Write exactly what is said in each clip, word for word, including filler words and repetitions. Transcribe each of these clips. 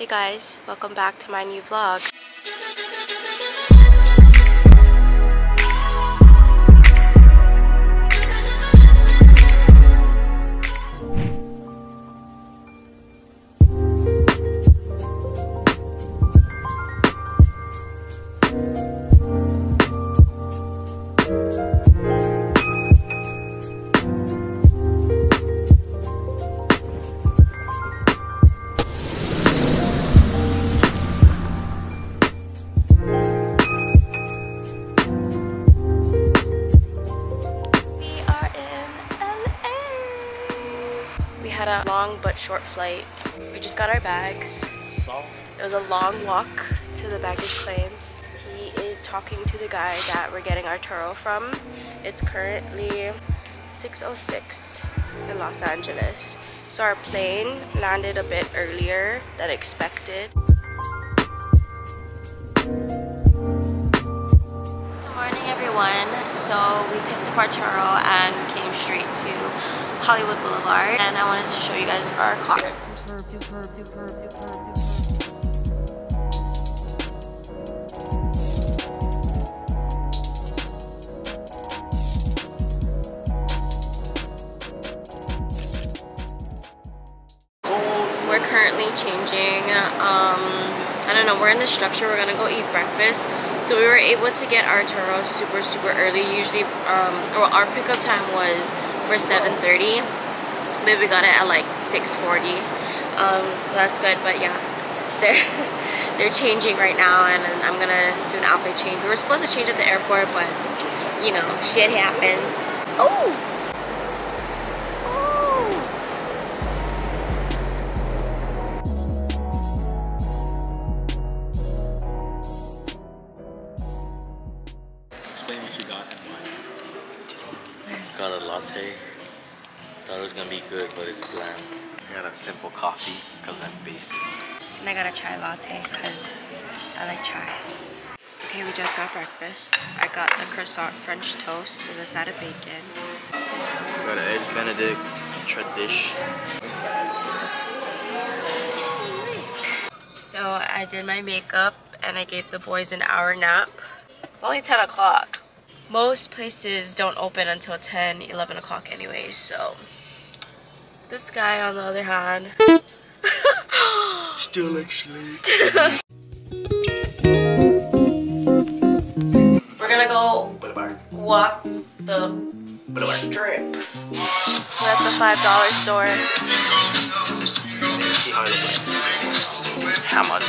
Hey guys, welcome back to my new vlog. Had a long but short flight. We just got our bags. It was a long walk to the baggage claim. He is talking to the guy that we're getting our Turo from. It's currently six oh six in Los Angeles. So our plane landed a bit earlier than expected. Good morning everyone. So we picked up our Turo and came straight to Hollywood Boulevard, and I wanted to show you guys our car. We're currently changing. Um, I don't know, we're in the structure. We're gonna go eat breakfast. So we were able to get our Turo super, super early. Usually, um, or our pickup time was for seven thirty, but we got it at like six forty, um, so that's good. But yeah, they're they're changing right now, and, and I'm gonna do an outfit change. We were supposed to change at the airport, but you know, shit happens. Oh! Explain what you got and why. Got a latte. Thought it was gonna be good, but it's bland. I got a simple coffee because I'm basic. And I got a chai latte because I like chai. Okay, we just got breakfast. I got the croissant French toast with a side of bacon. We got an eggs Benedict tradish. So I did my makeup and I gave the boys an hour nap. It's only ten o'clock. Most places don't open until ten, eleven o'clock anyway, so this guy on the other hand still looks sleep. We're gonna go Boulevard. walk the Boulevard. strip. We're at the five dollar store. Let's see how it looks. How much?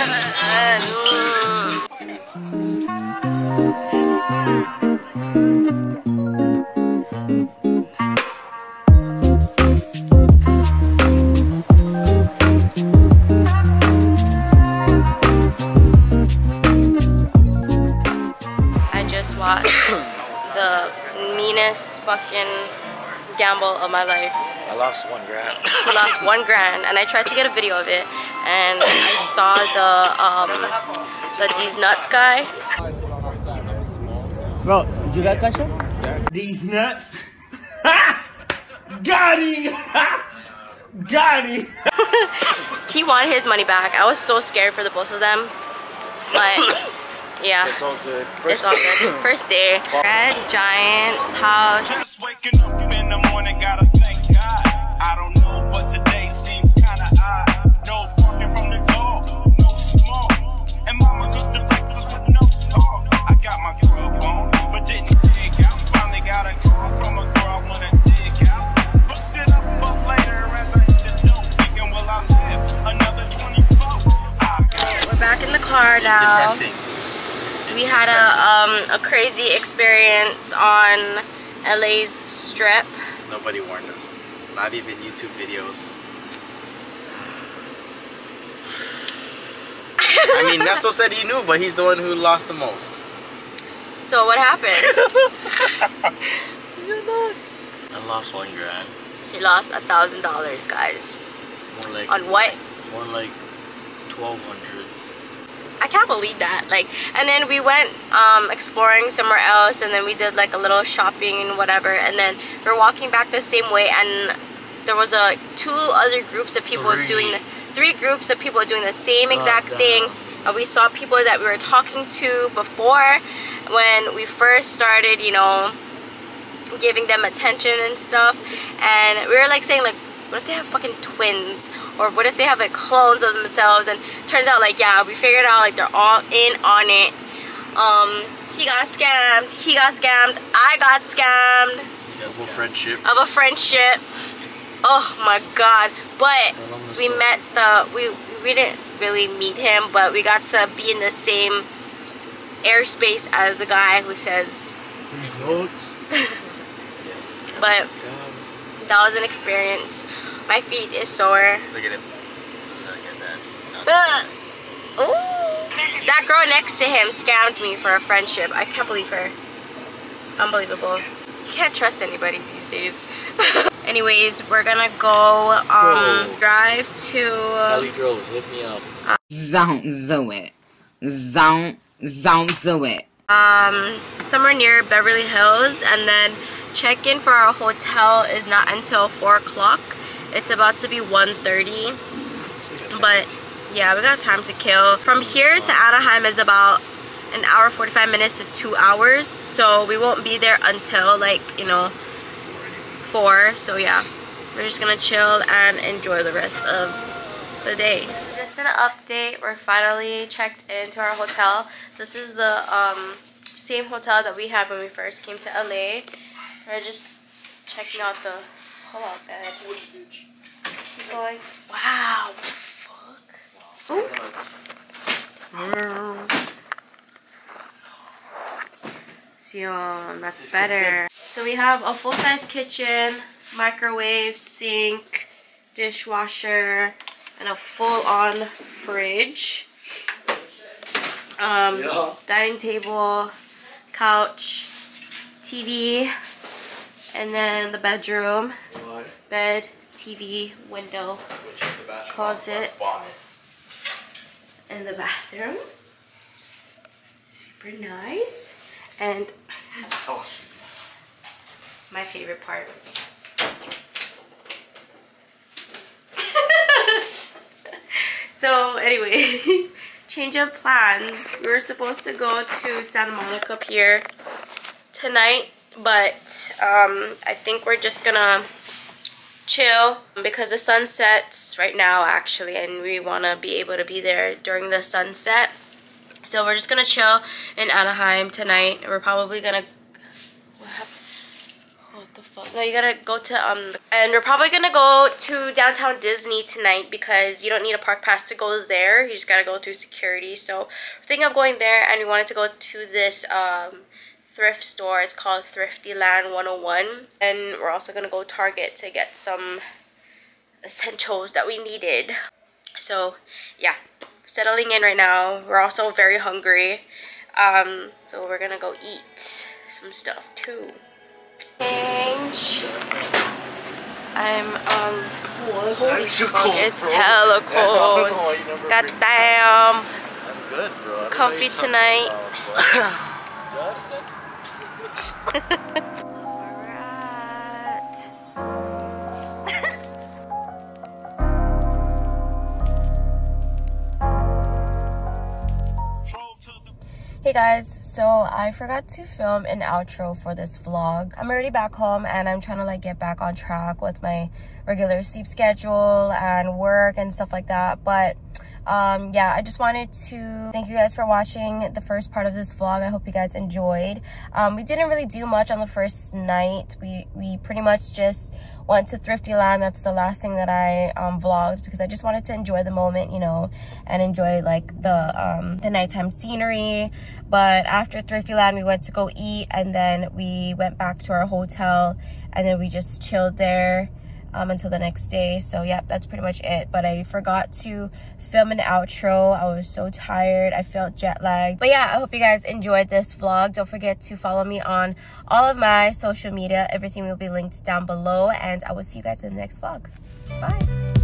The meanest fucking gamble of my life. I lost one grand. I lost one grand, and I tried to get a video of it, and I saw the um the These Nuts guy. Bro, did you got Kasha? These nuts. Got him. Got him. He wanted his money back. I was so scared for the both of them, but. Yeah, It's all good. It's all good. First day. Red Giant's house. Just waking up in the morning, gotta thank God. I don't know, but today seems kinda odd. No parking from the door, no smoke. And mama cooked the breakfast with no talk. I got my grub on, but didn't dig out. Finally got a call from a girl I wanna dig out. Booked it up for later as I hit the door. Thinking, will I live another twenty-four? We're back in the car now. Depressing. We had a um, a crazy experience on L A's Strip. Nobody warned us. Not even YouTube videos. I mean, Nesto said he knew, but he's the one who lost the most. So what happened? You're nuts. I lost one grand. He lost a thousand dollars, guys. More like On what? more like twelve hundred. I can't believe that. Like, and then we went um, exploring somewhere else, and then we did like a little shopping and whatever, and then we're walking back the same way, and there was a two other groups of people Three. doing the three groups of people doing the same exact thing. And we saw people that we were talking to before when we first started, you know, giving them attention and stuff. And we were like saying like, what if they have fucking twins? Or what if they have like clones of themselves? And turns out like, yeah, we figured out like they're all in on it. Um, he got scammed, he got scammed, I got scammed. Of a friendship. Of a friendship. Oh my god. But we met the, we, we didn't really meet him, but we got to be in the same airspace as the guy who says but that was an experience. My feet is sore. Look at him. Look at that. Uh, ooh. That girl next to him scammed me for a friendship. I can't believe her. Unbelievable. You can't trust anybody these days. Anyways, we're gonna go um Bro. drive to Valley Girls, hit me up. Don't do it. Don't don't do it. Um somewhere near Beverly Hills, and then check-in for our hotel is not until four o'clock. It's about to be one thirty. But yeah, we got time to kill. From here to Anaheim is about an hour forty-five minutes to two hours. So we won't be there until like, you know, four. So yeah, we're just gonna chill and enjoy the rest of the day. Just an update, we're finally checked into our hotel. This is the um, same hotel that we had when we first came to L A. We're just checking out the pull-out bed. Keep going. Wow, what the fuck? Ooh. Sion, that's better. So we have a full-size kitchen, microwave, sink, dishwasher, and a full-on fridge. Um, yeah. Dining table, couch, T V, and then the bedroom, bed, T V, window, closet, and the bathroom. Super nice. And my favorite part. So anyways, change of plans. We were supposed to go to Santa Monica Pier tonight, but um, I think we're just gonna chill because the sun sets right now actually, and we want to be able to be there during the sunset. So we're just gonna chill in Anaheim tonight. We're probably gonna what happened? What the fuck? No, you gotta go to um and we're probably gonna go to downtown Disney tonight because you don't need a park pass to go there. You just gotta go through security. So we're thinking of going there, and we wanted to go to this um thrift store. It's called Thrifty Land one oh one, and we're also gonna go Target to get some essentials that we needed. So yeah, settling in right now. We're also very hungry, um so we're gonna go eat some stuff too. Change. I'm um holy fuck, cold, it's bro. Hella cold. Yeah, God damn. I'm good, bro. Comfy tonight. Hey guys, so I forgot to film an outro for this vlog. I'm already back home and I'm trying to like get back on track with my regular sleep schedule and work and stuff like that. But um yeah, I just wanted to thank you guys for watching the first part of this vlog. I hope you guys enjoyed. Um we didn't really do much on the first night. We we pretty much just went to Thrifty Land. That's the last thing that I um vlogged because I just wanted to enjoy the moment, you know, and enjoy like the um the nighttime scenery. But after Thrifty Land, we went to go eat, and then we went back to our hotel, and then we just chilled there um until the next day. So yeah, that's pretty much it. But I forgot to film an outro. I was so tired. I felt jet lagged. But yeah, I hope you guys enjoyed this vlog. Don't forget to follow me on all of my social media. Everything will be linked down below, and I will see you guys in the next vlog. Bye.